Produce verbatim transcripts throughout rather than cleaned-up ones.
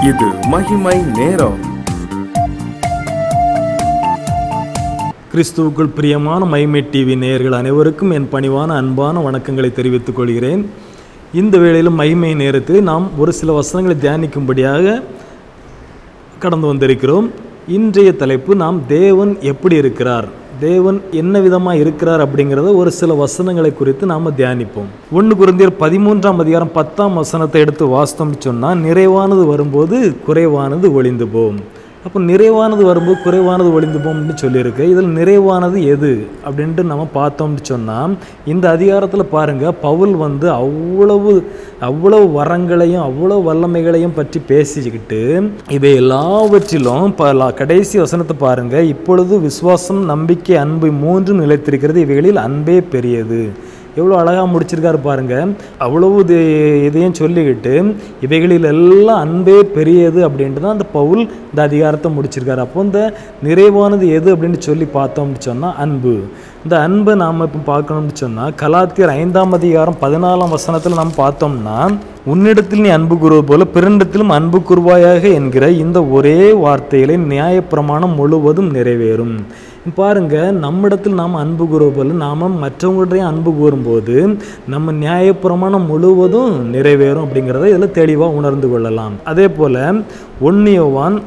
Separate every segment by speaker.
Speaker 1: இது மகிமை நேரம்.
Speaker 2: கிறிஸ்துவுக்குள் பிரியமான மகிமை டிவி நேயர்கள் அனைவருக்கும் என் பணிவான அன்பான வணக்கங்களை தெரிவித்துக் கொள்கிறேன். இந்த வேளையிலும் மகிமை நேரத்தில் நாம் ஒரு சில வசனங்களை தியானிக்கும்படியாக கடந்து வந்திருக்கிறோம். இன்றைய தலைப்பு நாம் தேவன் எப்படி இருக்கிறார், தேவன் என்ன விதமாக இருக்கிறார் அப்படிங்கிறத ஒரு சில வசனங்களை குறித்து நாம் தியானிப்போம். ஒன்று கொரிந்தியர் பதிமூன்றாம் அதிகாரம் பத்தாம் வசனத்தை எடுத்து வாசித்தோம்னு சொன்னால், நிறைவானது வரும்போது குறைவானது ஒளிந்து போகும். அப்போ நிறைவானது வரும்போது குறைவானது ஒளிந்து போகும்னு சொல்லியிருக்கு. இதில் நிறைவானது எது அப்படின்ட்டு நம்ம பார்த்தோம்னு சொன்னால், இந்த அதிகாரத்தில் பாருங்கள், பவுல் வந்து அவ்வளவு அவ்வளவு வரங்களையும் அவ்வளவு வல்லமைகளையும் பற்றி பேசிக்கிட்டு இவை எல்லாவற்றிலும் ப கடைசி வசனத்தை பாருங்கள், இப்பொழுது விசுவாசம், நம்பிக்கை, அன்பு மூன்றும் நிலைத்திருக்கிறது, இவைகளில் அன்பே பெரியது. எவ்வளோ அழகாக முடிச்சிருக்காரு பாருங்கள். அவ்வளவு இதையும் சொல்லிக்கிட்டு இவைகளில் எல்லாம் அன்பே பெரியது அப்படின்ட்டு தான் அந்த பவுல் இந்த அதிகாரத்தை முடிச்சிருக்காரு. அப்போ இந்த நிறைவானது எது அப்படின்னு சொல்லி பார்த்தோம்னு சொன்னால் அன்பு. இந்த அன்பை நாம் இப்போ பார்க்கணும்னு சொன்னால், கலாத்தியர் ஐந்தாம் அதிகாரம் பதினாலாம் வசனத்தில் நாம் பார்த்தோம்னா, உன்னிடத்தில் நீ அன்பு கூறுவது போல பிறனிடத்திலும் அன்பு கூறுவாயாக என்கிற இந்த ஒரே வார்த்தைகளை நியாயப்பிரமாணம் முழுவதும் நிறைவேறும். பாருங்க, நம்மிடத்தில் நாம் அன்பு கூறுவது போல நாம் மற்றவங்களுடைய அன்பு கூறும்போது நம்ம நியாயப்பிரமாணம் முழுவதும் நிறைவேறும் அப்படிங்கிறத இதில் தெளிவாக உணர்ந்து கொள்ளலாம். அதே போல் ஒன்று யோவான்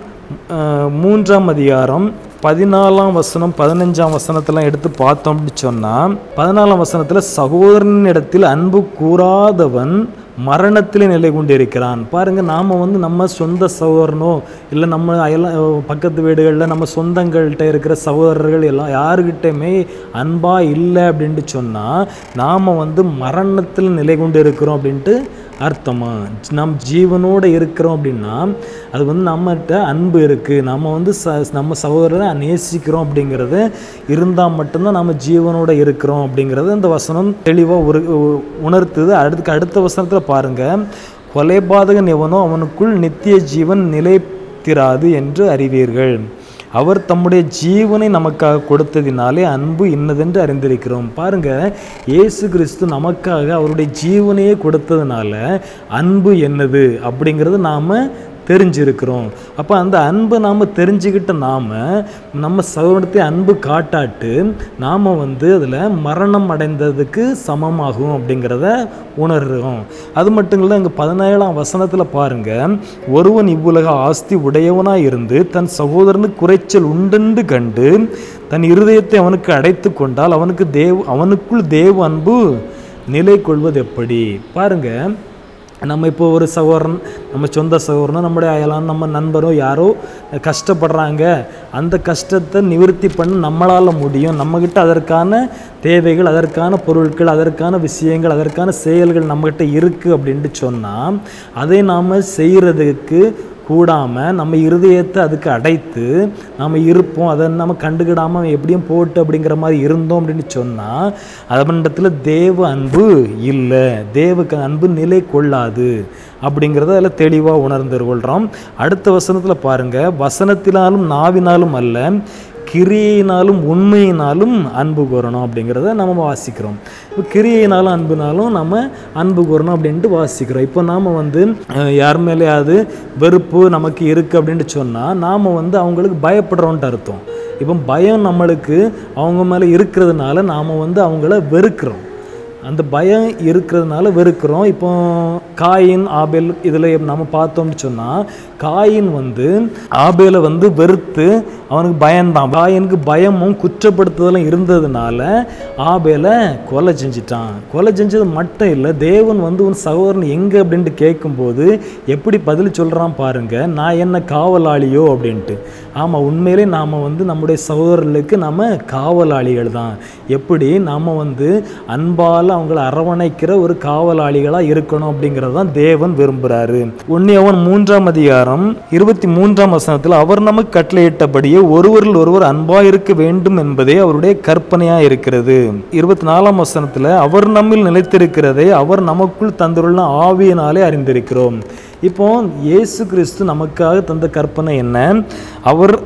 Speaker 2: மூன்றாம் அதிகாரம் பதினாலாம் வசனம் பதினஞ்சாம் வசனத்தெல்லாம் எடுத்து பார்த்தோம் அப்படின்னு சொன்னால், பதினாலாம் வசனத்தில் சகோதரனிடத்தில் அன்பு கூறாதவன் மரணத்திலே நிலை கொண்டு இருக்கிறான். பாருங்கள், நாம் வந்து நம்ம சொந்த சகோதரனோ இல்லை நம்ம அயல பக்கத்து வீடுகளில் நம்ம சொந்தங்கள்கிட்ட இருக்கிற சகோதரர்கள் எல்லாம் யாருக்கிட்டையுமே அன்பாக இல்லை அப்படின்ட்டு சொன்னால், நாம் வந்து மரணத்தில் நிலை கொண்டு இருக்கிறோம் அப்படின்ட்டு அர்த்தமா. நம் ஜீவனோடு இருக்கிறோம் அப்படின்னா அது வந்து நம்மகிட்ட அன்பு இருக்குது, நம்ம வந்து ச நம்ம சகோதரரை நேசிக்கிறோம் அப்படிங்கிறது இருந்தால் மட்டும்தான் நம்ம ஜீவனோடு இருக்கிறோம் அப்படிங்கிறது இந்த வசனம் தெளிவாக ஒரு உணர்த்துது. அடுத்து அடுத்த வசனத்தில் பாருங்கள், கொலைபாதகன் எவனோ அவனுக்குள் நித்திய ஜீவன் நிலைத்திராது என்று அறிவீர்கள், அவர் தம்முடைய ஜீவனை நமக்காக கொடுத்ததினாலே அன்பு இன்னதென்று அறிந்திருக்கிறோம். பாருங்கள், இயேசு கிறிஸ்து நமக்காக அவருடைய ஜீவனையே கொடுத்ததுனால அன்பு என்னது அப்படிங்கிறது நாம் தெரிஞ்சிருக்கிறோம். அப்போ அந்த அன்பை நாம் தெரிஞ்சுக்கிட்ட நாம் நம்ம சகோதரத்தை அன்பு காட்டாட்டு நாம் வந்து அதில் மரணம் அடைந்ததுக்கு சமமாகும் அப்படிங்கிறத உணர்கிறோம். அது மட்டும் இல்லை, இங்கே பதினேழாம் வசனத்தில் பாருங்கள், ஒருவன் இவ்வுலக ஆஸ்தி உடையவனாக இருந்து தன் சகோதரனுக்கு குறைச்சல் உண்டென்று கண்டு தன் இருதயத்தை அவனுக்கு அடைத்து கொண்டால் அவனுக்கு தேவ அவனுக்குள் தேவ அன்பு நிலை கொள்வது எப்படி? பாருங்கள், நம்ம இப்போ ஒரு சகோதரன், நம்ம சொந்த சகோதரனோ நம்முடைய அயலான் நம்ம நண்பரோ யாரோ கஷ்டப்படுறாங்க, அந்த கஷ்டத்தை நிவர்த்தி பண்ண நம்மளால் முடியும். நம்மக்கிட்ட அதற்கான தேவைகள், அதற்கான பொருட்கள், அதற்கான விஷயங்கள், அதற்கான செயல்கள் நம்மக்கிட்ட இருக்குது அப்படின்ட்டு சொன்னால், அதை நாம் செய்கிறதுக்கு கூடாமல் நம்ம இருதயத்தை அதுக்கு அடைத்து நாம் இருப்போம், அதை நம்ம கண்டுக்கிடாமல் எப்படியும் போட்டு அப்படிங்கிற மாதிரி இருந்தோம் அப்படின்னு சொன்னால் அதனிடத்தில் தேவ அன்பு இல்லை, தேவ அன்பு நிலை கொள்ளாது அப்படிங்கிறத அதில் தெளிவாக உணர்ந்து கொள்கிறோம். அடுத்த வசனத்தில் பாருங்கள், வசனத்தினாலும் நாவினாலும் அல்ல கிரியையினாலும் உண்மையினாலும் அன்பு கூறணும் அப்படிங்கிறத நம்ம வாசிக்கிறோம். இப்போ கிரியையினாலும் அன்புனாலும் நம்ம அன்பு கூறணும் அப்படின்ட்டு வாசிக்கிறோம். இப்போ நாம் வந்து யார் மேலேயாவது வெறுப்பு நமக்கு இருக்குது அப்படின்ட்டு சொன்னால் நாம் வந்து அவங்களுக்கு பயப்படுறோன்ட்டு அர்த்தம். இப்போ பயம் நம்மளுக்கு அவங்க மேலே இருக்கிறதுனால நாம் வந்து அவங்கள வெறுக்கிறோம், அந்த பயம் இருக்கிறதுனால வெறுக்கிறோம். இப்போ காயின் ஆபேல் இதில் நம்ம பார்த்தோம்னு சொன்னால், காயின் வந்து ஆபேலை வந்து வெறுத்து அவனுக்கு பயந்தான். காயினுக்கு பயமும் குற்றப்படுத்துதலும் இருந்ததுனால ஆபேலை கொலை செஞ்சிட்டான். கொலை செஞ்சது மட்டும் இல்லை, தேவன் வந்து உன் சகோதரன் எங்கே அப்படின்ட்டு கேட்கும்போது எப்படி பதில் சொல்கிறான் பாருங்கள், நான் என்ன காவலாளியோ அப்படின்ட்டு. ஆமாம், உண்மையிலே நாம் வந்து நம்முடைய சகோதரர்களுக்கு நம்ம காவலாளிகள் தான். எப்படி நாம் வந்து அன்பால் அவங்களை அரவணைக்கிற ஒரு காவலாளிகளாக இருக்கணும் அப்படிங்கிறது தான் தேவன் விரும்புகிறாரு. ஒன்று யோவான் மூன்றாம் அதிகாரம் இருபத்தி மூன்றாம் வசனத்தில், அவர் நமக்கு கட்டளையிட்டபடியே ஒருவரில் ஒருவர் அன்பாக இருக்க வேண்டும் என்பதே அவருடைய கற்பனையாக இருக்கிறது. இருபத்தி நாலாம் வசனத்தில், அவர் நம்மில் நிலைத்திருக்கிறதை அவர் நமக்குள் தந்துள்ள ஆவியினாலே அறிந்திருக்கிறோம். இப்போ இயேசு கிறிஸ்து நமக்காக தந்த கற்பனை என்ன? அவர்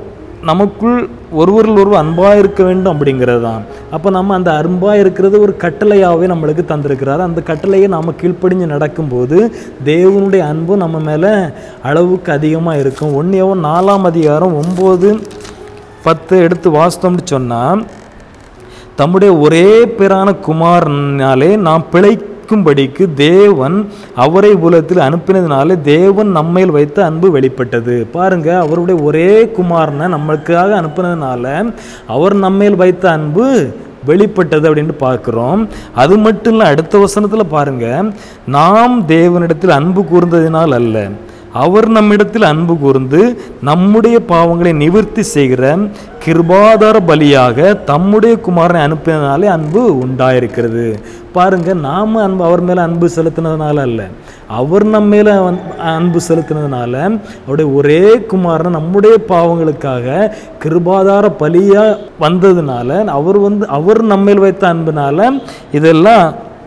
Speaker 2: நமக்குள் ஒருவரில் ஒருவர் அன்பாக இருக்க வேண்டும் அப்படிங்கிறது தான். அப்போ நம்ம அந்த அன்பாக இருக்கிறது ஒரு கட்டளையாகவே நம்மளுக்கு தந்திருக்கிறார். அந்த கட்டளையை நாம் கீழ்ப்படிஞ்சு நடக்கும்போது தேவனுடைய அன்பு நம்ம மேலே அளவுக்கு அதிகமாக இருக்கும். ஒன்றியவோ நாலாம் அதிகாரம் ஒம்பது பத்து எடுத்து வாசித்தோம்னு சொன்னால், தம்முடைய ஒரே பேரான குமாரனாலே நாம் பிழைக்கும்படிக்கு தேவன் அவரை உலகத்தில் அனுப்பினதுனாலே தேவன் நம்மையில் வைத்த அன்பு வெளிப்பட்டது. பாருங்க, அவருடைய ஒரே குமாரனை நம்மளுக்காக அனுப்பினதுனால அவர் நம்மையில் வைத்த அன்பு வெளிப்பட்டது அப்படின்னு பார்க்கிறோம். அது மட்டும் இல்லை, அடுத்த வசனத்தில் பாருங்க, நாம் தேவனிடத்தில் அன்பு கூர்ந்ததினால் அல்ல, அவர் நம்மிடத்தில் அன்பு கூர்ந்து நம்முடைய பாவங்களை நிவர்த்தி செய்கிற கிருபாதார பலியாக தம்முடைய குமாரனை அனுப்பினதுனாலே அன்பு உண்டாயிருக்கிறது. பாருங்க, நாம் அன்பு அவர் மேலே அன்பு செலுத்தினதுனால அல்ல, அவர் நம்ம மேலே அன்பு செலுத்தினதுனால அவருடைய ஒரே குமாரனை நம்முடைய பாவங்களுக்காக கிருபாதார பலியாக வந்ததுனால அவர் வந்து அவர் நம்மேல் வைத்த அன்புனால இதெல்லாம்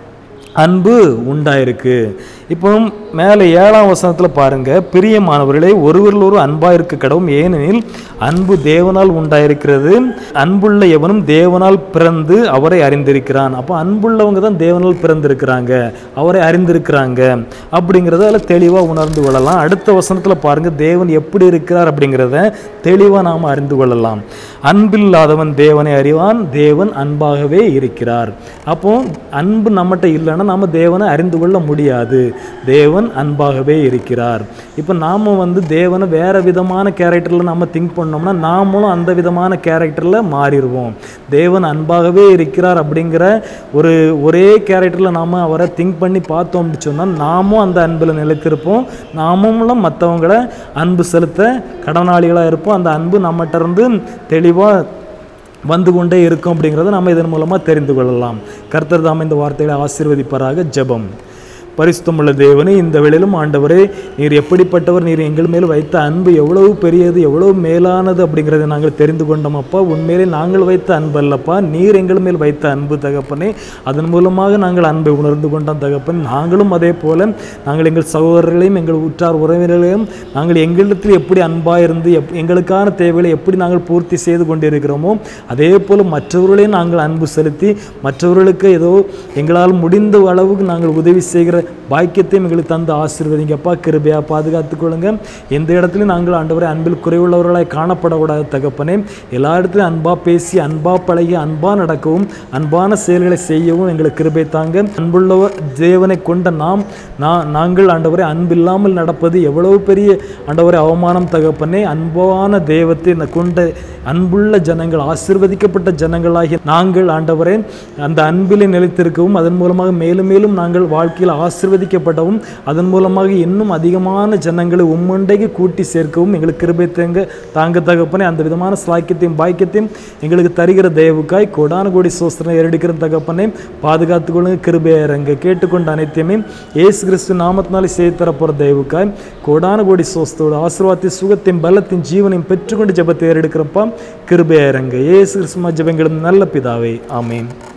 Speaker 2: அன்பு உண்டாயிருக்கு. இப்போ மேலே ஏழாம் வசனத்தில் பாருங்க, பிரியமானவர்களே, ஒருவரில் ஒரு அன்பாக இருக்க கடவும், ஏனெனில் அன்பு தேவனால் உண்டாயிருக்கிறது, அன்புள்ள எவனும் தேவனால் பிறந்து அவரை அறிந்திருக்கிறான். அப்போ அன்புள்ளவங்க தான் தேவனால் பிறந்திருக்கிறாங்க, அவரை அறிந்திருக்கிறாங்க அப்படிங்கிறத அதில் தெளிவாக உணர்ந்து கொள்ளலாம். அடுத்த வசனத்தில் பாருங்க, தேவன் எப்படி இருக்கிறார் அப்படிங்கிறத தெளிவாக நாம் அறிந்து கொள்ளலாம். அன்பில்லாதவன் தேவனை அறிவான், தேவன் அன்பாகவே இருக்கிறார். அப்போ அன்பு நம்மகிட்ட இல்லைன்னா நாம் தேவனை அறிந்து கொள்ள முடியாது. தேவன் அன்பாகவே இருக்கிறார். இப்போ நாம் வந்து தேவனை வேறு விதமான கேரக்டரில் நம்ம திங்க் பண்ணோம்னா நாமளும் அந்த விதமான கேரக்டரில் மாறிடுவோம். தேவன் அன்பாகவே இருக்கிறார் அப்படிங்கிற ஒரு ஒரே கேரக்டரில் நாம் அவரை திங்க் பண்ணி பார்த்தோம் அப்படின்னு சொன்னால் நாமும் அந்த அன்பில் நிலைத்திருப்போம், நாமும் மற்றவங்களை அன்பு செலுத்த கடனாளிகளாக இருப்போம். அந்த அன்பு நம்மகிட்ட இருந்து தெளிவாக வந்து கொண்டே இருக்கும் அப்படிங்கிறத நம்ம இதன் மூலமாக தெரிந்து கொள்ளலாம். கர்த்தர் தாம் இந்த வார்த்தைகளை ஆசீர்வதிப்பாராக. ஜெபம். பரிசுத்தமுள்ள தேவனே, இந்த வேளையிலும் ஆண்டவரே, நீர் எப்படிப்பட்டவர், நீர் எங்கள் மேல் வைத்த அன்பு எவ்வளவு பெரியது, எவ்வளவு மேலானது அப்படிங்கிறத நாங்கள் தெரிந்து கொண்டோம் அப்பா. உண்மையிலே நாங்கள் வைத்த அன்பு அல்லப்பா, நீர் எங்கள் மேல் வைத்த அன்பு தகப்பனே. அதன் மூலமாக நாங்கள் அன்பை உணர்ந்து கொண்டோம் தகப்பன். நாங்களும் அதே போல நாங்கள் எங்கள் சகோதரர்களையும் எங்கள் உற்றார் உறவினர்களையும் நாங்கள் எங்களிடத்தில் எப்படி அன்பாக இருந்து எப் எங்களுக்கான தேவைகளை எப்படி நாங்கள் பூர்த்தி செய்து கொண்டிருக்கிறோமோ அதே போல் மற்றவர்களையும் நாங்கள் அன்பு செலுத்தி மற்றவர்களுக்கு ஏதோ எங்களால் முடிந்த அளவுக்கு நாங்கள் உதவி செய்கிற பாக்கியத்தையும் எங்களுக்கு தந்து ஆசீர்வதிங்கப்பா. கிருபையா பாதுகாத்துக் கொள்ளுங்க. எந்த இடத்துலையும் நாங்கள் ஆண்டவரை அன்பில் குறைவுள்ளவர்களாய் காணப்படக்கூடாது தகப்பனே. எல்லா இடத்துலையும் அன்பா பேசி அன்பா பழகி அன்பா நடக்கவும் அன்பான செயல்களை செய்யவும் எங்களுக்கு கிருபை தாங்க. அன்புள்ளவர் தேவனை கொண்ட நாம் நாங்கள் ஆண்டவரை அன்பில்லாமல் நடப்பது எவ்வளவு பெரிய ஆண்டவரை அவமானம் தகப்பனே. அன்பான தெய்வத்தை கொண்ட அன்புள்ள ஜனங்கள், ஆசீர்வதிக்கப்பட்ட ஜனங்களாகிய நாங்கள் ஆண்டவரே அந்த அன்பிலே நிலைத்திருக்கவும் அதன் மூலமாக மேலும் மேலும் நாங்கள் வாழ்க்கையில் ஆசீர்வதிக்கப்படவும் அதன் மூலமாக இன்னும் அதிகமான ஜனங்களை உம்மண்டைக்கு கூட்டி சேர்க்கவும் எங்களுக்கு கிருபை தேங்க தாங்க தகப்பனே. அந்த விதமான ஸ்லாக்கியத்தையும் பாக்கியத்தையும் எங்களுக்கு தருகிற தயவுக்காய் கோடான கோடி சோஸ்திரம் ஏறெடுக்கிற தகப்பனே. பாதுகாத்துக் கொள்ளுங்க. கிருபையா இருங்க. கேட்டுக்கொண்ட அனைத்தையுமே இயேசு கிறிஸ்து நாமத்தினாலே செய்து தரப்போகிற தயவுக்காய் கோடான கோடி சோஸ்தோடு ஆசீர்வாதத்தை சுகத்தையும் பலத்தையும் ஜீவனையும் பெற்றுக்கொண்டு ஜெபத்தை ஏறெடுக்கிறப்பா. கிருபையா இருங்க. இயேசு கிறிஸ்து ஜெபங்களும் நல்ல பிதாவே. ஆமீன்.